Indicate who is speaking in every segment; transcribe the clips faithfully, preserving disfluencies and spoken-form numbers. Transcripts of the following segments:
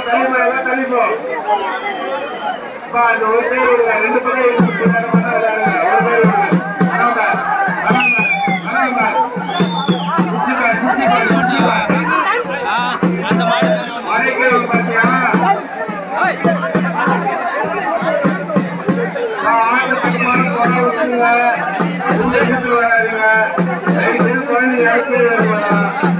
Speaker 1: தள்ளிப்போ தள்ளிப்போ அந்த ஒரு பேர் விடுங்க ரெண்டு பேரும் விளையாடுங்க ஒரு பேர் விடுங்க
Speaker 2: அந்த மாடு
Speaker 1: மறைக்கிறோம் பாத்தியா ஆயிரத்துக்கு மாடு வராதுங்க இந்த இடத்துல வராதுங்க தயவுசெய்து குழந்தை இடத்துல வருவாங்க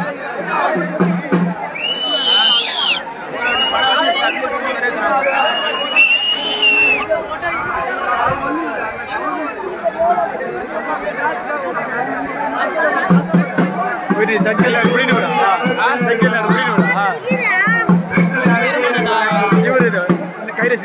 Speaker 3: ஒரு சைக்கிள் குடிட்டு விடா சைக்கிள் குடிட்டு விடா இவரு கைரேஷ்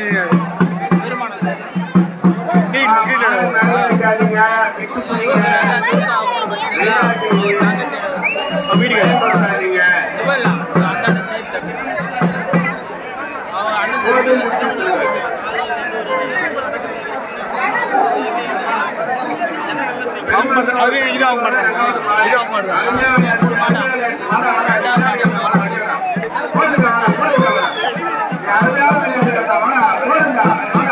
Speaker 3: அது இதாக மாட்டாங்க இதாக மாட்டாங்க